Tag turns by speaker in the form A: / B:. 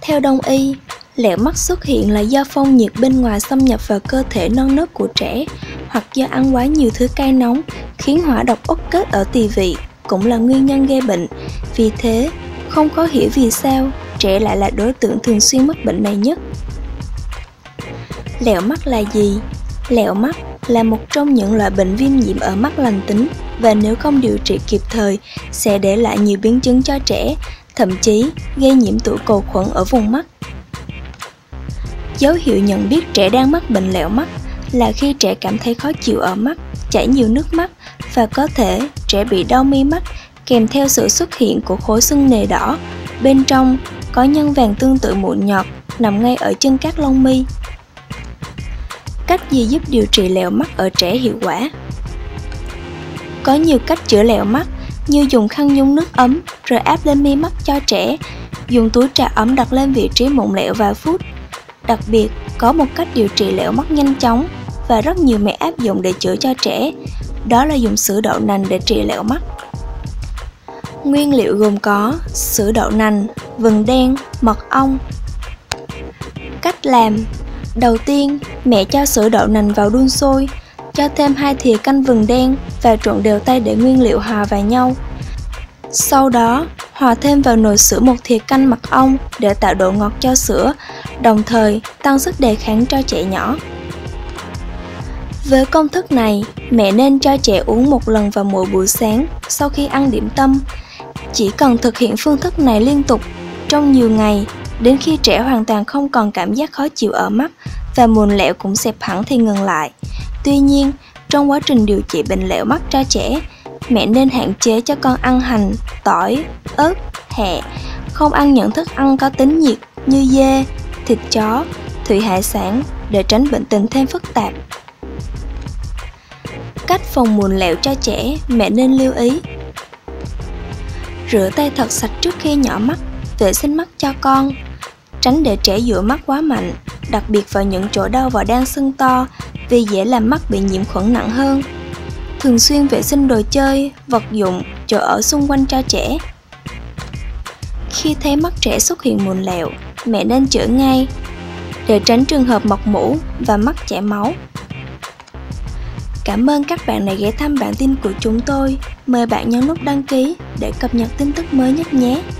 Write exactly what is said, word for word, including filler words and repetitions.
A: Theo Đông y, lẹo mắt xuất hiện là do phong nhiệt bên ngoài xâm nhập vào cơ thể non nớt của trẻ, hoặc do ăn quá nhiều thứ cay nóng khiến hỏa độc ức kết ở tỳ vị, cũng là nguyên nhân gây bệnh. Vì thế, không khó hiểu vì sao trẻ lại là đối tượng thường xuyên mắc bệnh này nhất. Lẹo mắt là gì? Lẹo mắt là một trong những loại bệnh viêm nhiễm ở mắt lành tính, và nếu không điều trị kịp thời sẽ để lại nhiều biến chứng cho trẻ, thậm chí gây nhiễm tụ cầu khuẩn ở vùng mắt. Dấu hiệu nhận biết trẻ đang mắc bệnh lẹo mắt là khi trẻ cảm thấy khó chịu ở mắt, chảy nhiều nước mắt, và có thể trẻ bị đau mi mắt kèm theo sự xuất hiện của khối sưng nề đỏ, bên trong có nhân vàng tương tự mụn nhọt nằm ngay ở chân các lông mi. Cách gì giúp điều trị lẹo mắt ở trẻ hiệu quả? Có nhiều cách chữa lẹo mắt, như dùng khăn nhúng nước ấm rồi áp lên mi mắt cho trẻ, dùng túi trà ấm đặt lên vị trí mụn lẹo vài phút. Đặc biệt, có một cách điều trị lẹo mắt nhanh chóng và rất nhiều mẹ áp dụng để chữa cho trẻ, đó là dùng sữa đậu nành để trị lẹo mắt. Nguyên liệu gồm có sữa đậu nành, vừng đen, mật ong. Cách làm: đầu tiên, mẹ cho sữa đậu nành vào đun sôi, cho thêm hai thìa canh vừng đen và trộn đều tay để nguyên liệu hòa vào nhau. Sau đó, hòa thêm vào nồi sữa một thìa canh mật ong để tạo độ ngọt cho sữa, đồng thời tăng sức đề kháng cho trẻ nhỏ. Với công thức này, mẹ nên cho trẻ uống một lần vào mỗi buổi sáng sau khi ăn điểm tâm. Chỉ cần thực hiện phương thức này liên tục trong nhiều ngày, đến khi trẻ hoàn toàn không còn cảm giác khó chịu ở mắt và mụn lẹo cũng xẹp hẳn thì ngừng lại. Tuy nhiên, trong quá trình điều trị bệnh lẹo mắt cho trẻ, mẹ nên hạn chế cho con ăn hành, tỏi, ớt, hẹ, không ăn những thức ăn có tính nhiệt như dê, thịt chó, thủy hải sản để tránh bệnh tình thêm phức tạp. Cách phòng mụn lẹo cho trẻ, mẹ nên lưu ý: rửa tay thật sạch trước khi nhỏ mắt, vệ sinh mắt cho con, tránh để trẻ dụi mắt quá mạnh, đặc biệt vào những chỗ đau và đang sưng to vì dễ làm mắt bị nhiễm khuẩn nặng hơn. Thường xuyên vệ sinh đồ chơi, vật dụng, chỗ ở xung quanh cho trẻ. Khi thấy mắt trẻ xuất hiện mụn lẹo, mẹ nên chữa ngay để tránh trường hợp mọc mủ và mắt chảy máu. Cảm ơn các bạn đã ghé thăm bản tin của chúng tôi. Mời bạn nhấn nút đăng ký để cập nhật tin tức mới nhất nhé.